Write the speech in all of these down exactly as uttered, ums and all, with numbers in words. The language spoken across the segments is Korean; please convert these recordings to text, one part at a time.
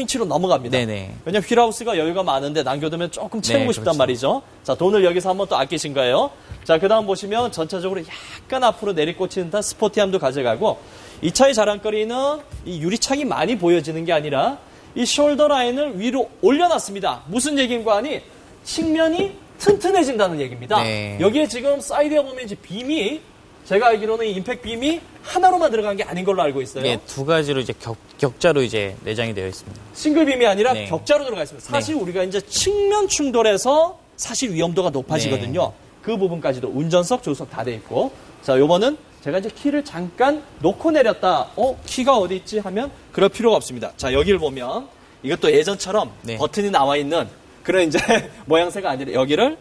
인치로 넘어갑니다. 네네. 왜냐면 휠하우스가 여유가 많은데 남겨두면 조금 채우고 네, 싶단 그렇죠. 말이죠. 자, 돈을 여기서 한번 또 아끼신 거예요. 자, 그 다음 보시면 전체적으로 약간 앞으로 내리꽂히는 듯한 스포티함도 가져가고, 이 차의 자랑거리는 이 유리창이 많이 보여지는 게 아니라 이 숄더 라인을 위로 올려놨습니다. 무슨 얘기인가 하니 측면이 튼튼해진다는 얘기입니다. 네. 여기에 지금 사이드에 보면 이제 빔이, 제가 알기로는 이 임팩 빔이 하나로만 들어간 게 아닌 걸로 알고 있어요. 네, 두 가지로 이제 격, 격자로 이제 내장이 되어 있습니다. 싱글 빔이 아니라 네. 격자로 들어가 있습니다. 사실 네. 우리가 이제 측면 충돌해서 사실 위험도가 높아지거든요. 네. 그 부분까지도 운전석, 조수석 다 돼 있고. 자, 요거는 제가 이제 키를 잠깐 놓고 내렸다. 어, 키가 어디 있지 하면 그럴 필요가 없습니다. 자, 여기를 보면 이것도 예전처럼 네. 버튼이 나와 있는 그런 이제 모양새가 아니라 여기를,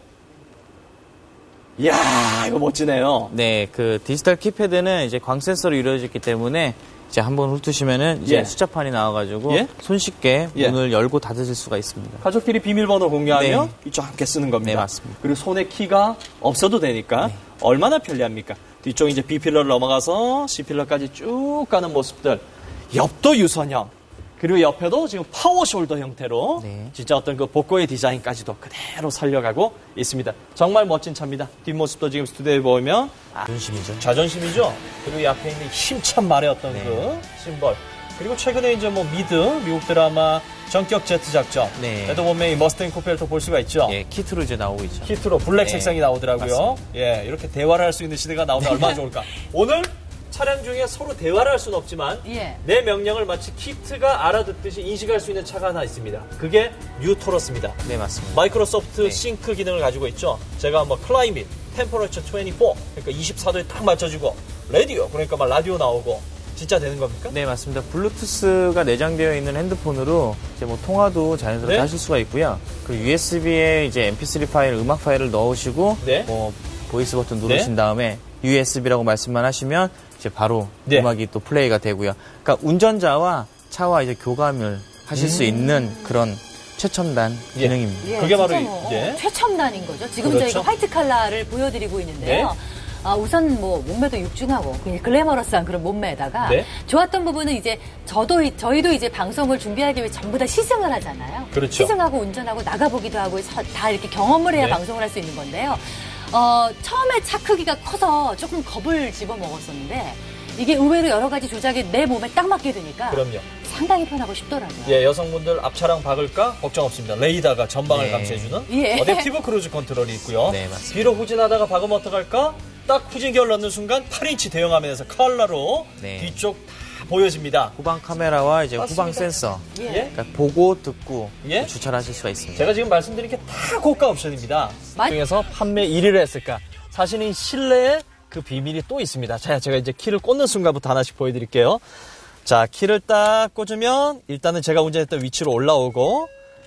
이야, 이거 멋지네요. 네, 그 디지털 키패드는 이제 광 센서로 이루어졌기 때문에 이제 한번 훑으시면은 이제 예. 숫자판이 나와가지고 예? 손쉽게 예. 문을 열고 닫으실 수가 있습니다. 가족끼리 비밀번호 공유하면 네. 이쪽 함께 쓰는 겁니다. 네, 맞습니다. 그리고 손에 키가 없어도 되니까 네. 얼마나 편리합니까? 뒤쪽 이제 B필러를 넘어가서 C필러까지 쭉 가는 모습들. 옆도 유선형. 그리고 옆에도 지금 파워 숄더 형태로 네. 진짜 어떤 그 복고의 디자인까지도 그대로 살려가고 있습니다. 정말 멋진 차입니다. 뒷모습도 지금 스튜디오에 보면 자존심이죠. 자존심이죠. 그리고 이 앞에 있는 힘찬 말의 어떤 네. 그 심벌. 그리고 최근에 이제 뭐 미드, 미국 드라마 전격 제트 작전. 네. 에도 보면 이 머스탱 코펠도 볼 수가 있죠. 예, 키트로 이제 나오고 있죠. 키트로 블랙 네. 색상이 나오더라고요. 맞습니다. 예, 이렇게 대화를 할 수 있는 시대가 나오면 얼마나 좋을까. 오늘 차량 중에 서로 대화를 할 수는 없지만 예. 내 명령을 마치 키트가 알아듣듯이 인식할 수 있는 차가 하나 있습니다. 그게 뉴토러스입니다. 네, 맞습니다. 마이크로소프트 네. 싱크 기능을 가지고 있죠. 제가 뭐 클라이밋, 템퍼러처 이십사, 그러니까 이십사 도에 딱 맞춰주고, 라디오, 그러니까 막 라디오 나오고, 진짜 되는 겁니까? 네, 맞습니다. 블루투스가 내장되어 있는 핸드폰으로 이제 뭐 통화도 자연스럽게 네. 하실 수가 있고요. 그리고 유에스비에 이제 엠피쓰리 파일, 음악 파일을 넣으시고 네. 뭐 보이스 버튼 누르신 네. 다음에 유에스비라고 말씀만 하시면 이제 바로 네. 음악이 또 플레이가 되고요. 그러니까 운전자와 차와 이제 교감을 하실 음. 수 있는 그런 최첨단 예. 기능입니다. 예, 그게 바로 진짜 이- 뭐 예. 최첨단인 거죠. 지금 그렇죠. 저희가 화이트 컬러를 보여드리고 있는데요. 네. 아, 우선 뭐 몸매도 육중하고 굉장히 글래머러스한 그런 몸매에다가 네. 좋았던 부분은 이제 저도 이- 저희도 이제 방송을 준비하기 위해 전부 다 시승을 하잖아요. 그렇죠. 시승하고 운전하고 나가보기도 하고 해서 다 이렇게 경험을 해야 네. 방송을 할 수 있는 건데요. 어, 처음에 차 크기가 커서 조금 겁을 집어먹었었는데 이게 의외로 여러 가지 조작이 내 몸에 딱 맞게 되니까 그럼요. 상당히 편하고 쉽더라고요. 예, 여성분들 앞차랑 박을까? 걱정 없습니다. 레이더가 전방을 네. 감시해주는 예. 어댑티브 크루즈 컨트롤이 있고요. 네, 맞습니다. 뒤로 후진하다가 박으면 어떡할까? 딱 후진기어를 넣는 순간 팔 인치 대형 화면에서 컬러로 네. 뒤쪽 다 보여집니다. 후방 카메라와 이제 맞습니다. 후방 센서. 예. 예? 그러니까 보고 듣고 예? 주차를 하실 수가 있습니다. 제가 지금 말씀드린 게 다 고가 옵션입니다. 맞- 중에서 판매 일 위를 했을까? 사실은 실내에 그 비밀이 또 있습니다. 자, 제가 이제 키를 꽂는 순간부터 하나씩 보여드릴게요. 자, 키를 딱 꽂으면 일단은 제가 운전했던 위치로 올라오고,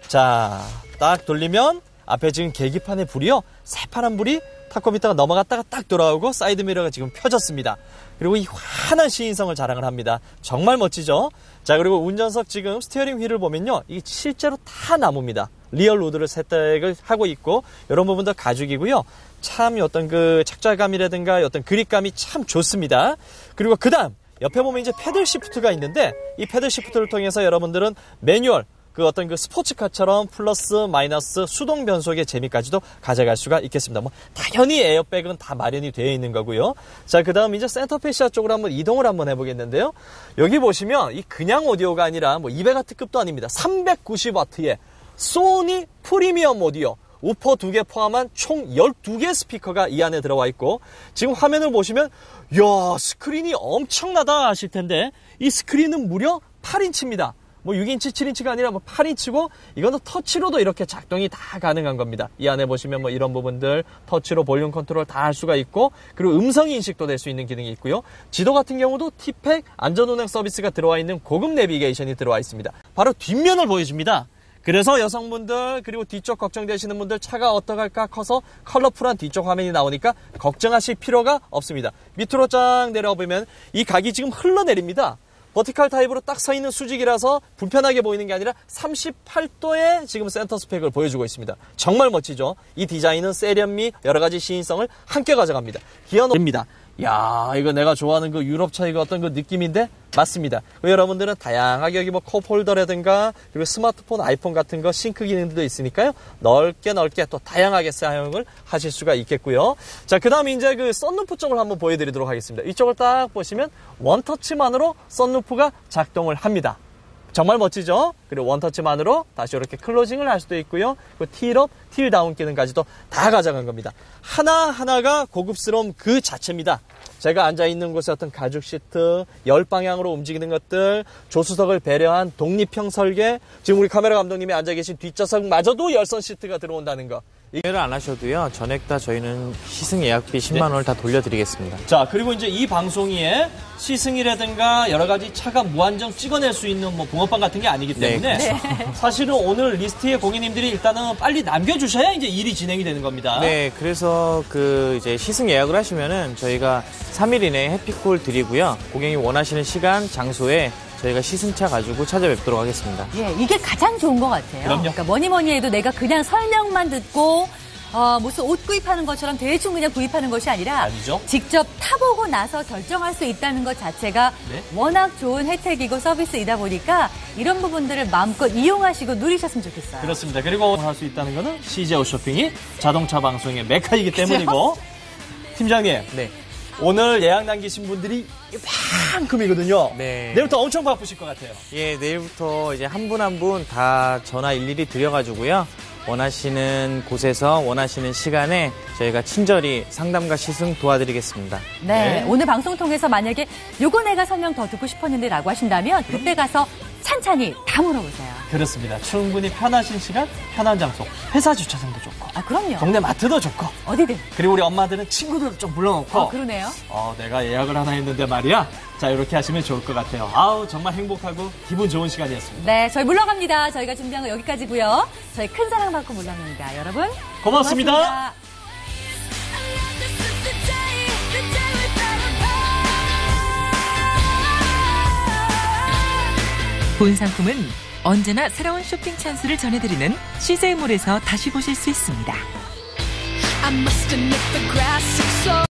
자, 딱 돌리면 앞에 지금 계기판에 불이요. 새파란 불이 타코미터가 넘어갔다가 딱 돌아오고 사이드 미러가 지금 펴졌습니다. 그리고 이 환한 시인성을 자랑을 합니다. 정말 멋지죠? 자, 그리고 운전석 지금 스티어링 휠을 보면요. 이게 실제로 다 나무입니다. 리얼 우드를 세탁을 하고 있고, 이런 부분도 가죽이고요. 참 어떤 그 착좌감이라든가 어떤 그립감이 참 좋습니다. 그리고 그 다음, 옆에 보면 이제 패들 시프트가 있는데, 이 패들 시프트를 통해서 여러분들은 매뉴얼, 그 어떤 그 스포츠카처럼 플러스 마이너스 수동 변속의 재미까지도 가져갈 수가 있겠습니다. 뭐 당연히 에어백은 다 마련이 되어 있는 거고요. 자, 그다음 이제 센터 페시아 쪽으로 한번 이동을 한번 해보겠는데요. 여기 보시면 이 그냥 오디오가 아니라 뭐 이백 와트급도 아닙니다. 삼백구십 와트의 소니 프리미엄 오디오. 우퍼 두 개 포함한 총 열두 개 스피커가 이 안에 들어와 있고, 지금 화면을 보시면 이야, 스크린이 엄청나다 하실 텐데, 이 스크린은 무려 팔 인치입니다. 뭐 육 인치, 칠 인치가 아니라 뭐 팔 인치고, 이거는 터치로도 이렇게 작동이 다 가능한 겁니다. 이 안에 보시면 뭐 이런 부분들 터치로 볼륨 컨트롤 다 할 수가 있고, 그리고 음성 인식도 될 수 있는 기능이 있고요. 지도 같은 경우도 티팩 안전운행 서비스가 들어와 있는 고급 내비게이션이 들어와 있습니다. 바로 뒷면을 보여줍니다. 그래서 여성분들 그리고 뒤쪽 걱정되시는 분들 차가 어떡할까 커서 컬러풀한 뒤쪽 화면이 나오니까 걱정하실 필요가 없습니다. 밑으로 쫙 내려보면 이 각이 지금 흘러내립니다. 버티컬 타입으로 딱 서 있는 수직이라서 불편하게 보이는 게 아니라 삼십팔 도의 지금 센터 스펙을 보여주고 있습니다. 정말 멋지죠? 이 디자인은 세련미, 여러 가지 시인성을 함께 가져갑니다. 기어 놓습니다. 야, 이거 내가 좋아하는 그 유럽차 이거 어떤 그 느낌인데 맞습니다. 여러분들은 다양하게 여기 뭐 컵홀더라든가 그리고 스마트폰, 아이폰 같은 거 싱크 기능도 있으니까요. 넓게 넓게 또 다양하게 사용을 하실 수가 있겠고요. 자, 그 다음에 이제 그 썬루프 쪽을 한번 보여드리도록 하겠습니다. 이쪽을 딱 보시면 원터치만으로 썬루프가 작동을 합니다. 정말 멋지죠? 그리고 원터치만으로 다시 이렇게 클로징을 할 수도 있고요. 그 틸업, 틸다운 기능까지도 다 가져간 겁니다. 하나하나가 고급스러움 그 자체입니다. 제가 앉아있는 곳에 어떤 가죽 시트, 열방향으로 움직이는 것들, 조수석을 배려한 독립형 설계, 지금 우리 카메라 감독님이 앉아 계신 뒷좌석마저도 열선 시트가 들어온다는 거. 구매를 안 하셔도요. 전액 다 저희는 시승 예약비 십만 원을 다 돌려드리겠습니다. 자, 그리고 이제 이 방송이에 시승이라든가 여러 가지 차가 무한정 찍어낼 수 있는 뭐 붕어빵 같은 게 아니기 때문에 네, 사실은 오늘 리스트에 고객님들이 일단은 빨리 남겨주셔야 이제 일이 진행이 되는 겁니다. 네, 그래서 그 이제 시승 예약을 하시면은 저희가 삼 일 이내에 해피콜 드리고요. 고객이 원하시는 시간, 장소에 저희가 시승차 가지고 찾아뵙도록 하겠습니다. 예, 이게 가장 좋은 것 같아요. 그럼요. 그러니까 뭐니 뭐니 해도 내가 그냥 설명만 듣고 어, 무슨 옷 구입하는 것처럼 대충 그냥 구입하는 것이 아니라 아니죠. 직접 타보고 나서 결정할 수 있다는 것 자체가 네. 워낙 좋은 혜택이고 서비스이다 보니까 이런 부분들을 마음껏 이용하시고 누리셨으면 좋겠어요. 그렇습니다. 그리고 할 수 있다는 거는 씨제이 쇼핑이 자동차 방송의 메카이기 때문이고. 팀장님. 네. 오늘 예약 남기신 분들이 이만큼이거든요. 네. 내일부터 엄청 바쁘실 것 같아요. 예, 내일부터 이제 한 분 한 분 다 전화 일일이 드려가지고요. 원하시는 곳에서 원하시는 시간에 저희가 친절히 상담과 시승 도와드리겠습니다. 네, 네. 오늘 방송 통해서 만약에 요거 내가 설명 더 듣고 싶었는데 라고 하신다면 그때 가서 찬찬히 다 물어보세요. 그렇습니다. 충분히 편하신 시간, 편한 장소, 회사 주차장도 좋고, 아, 그럼요. 동네 마트도 좋고, 어디든. 그리고 우리 엄마들은 친구들 좀 불러놓고, 어, 그러네요. 어, 내가 예약을 하나 했는데 말이야. 자, 이렇게 하시면 좋을 것 같아요. 아우, 정말 행복하고 기분 좋은 시간이었습니다. 네, 저희 물러갑니다. 저희가 준비한 거 여기까지고요. 저희 큰 사랑 받고 물러갑니다. 여러분 고맙습니다. 고맙습니다. 본 상품은 언제나 새로운 쇼핑 찬스를 전해드리는 씨제이몰에서 다시 보실 수 있습니다.